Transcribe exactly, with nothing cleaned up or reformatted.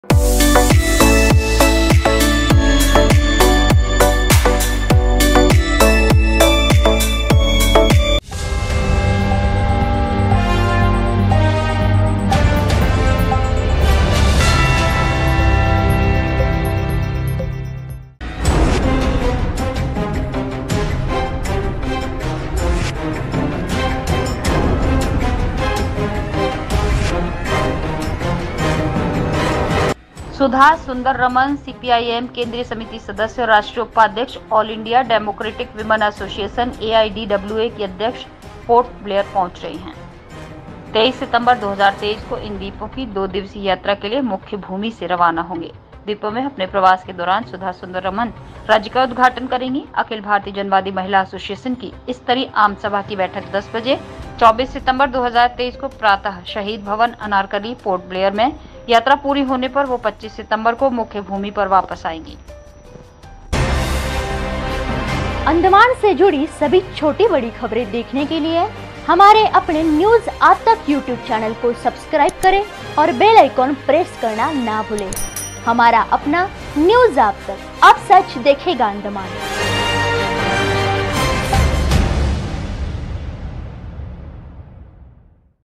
सुधा Sundararaman CPIM केंद्रीय समिति सदस्य और राष्ट्रीय उपाध्यक्ष, all India democratic women association A I D W A की अध्यक्ष पोर्ट ब्लेयर पहुंच रही हैं। तेईस सितंबर दो हज़ार तेईस को इन द्वीपों की दो दिवसीय यात्रा के लिए मुख्य भूमि से रवाना होंगे। द्वीपों में अपने प्रवास के दौरान सुधा सुंदररमन राज्य का उद्घाटन करेंगी। अखिल भारतीय जनवादी महिला एसोसिएशन की स्तरीय आम सभा की बैठक दस बजे चौबीस सितंबर दो हज़ार तेईस को प्रातः शहीद भवन अनारकली पोर्ट ब्लेयर में, यात्रा पूरी होने पर वो पच्चीस सितंबर को मुख्य भूमि पर वापस आएंगी। अंडमान से जुड़ी सभी छोटी बड़ी खबरें देखने के लिए हमारे अपने न्यूज आज तक यूट्यूब चैनल को सब्सक्राइब करें और बेल आइकॉन प्रेस करना ना भूलें। हमारा अपना न्यूज आज तक, अब सच देखेगा अंडमान।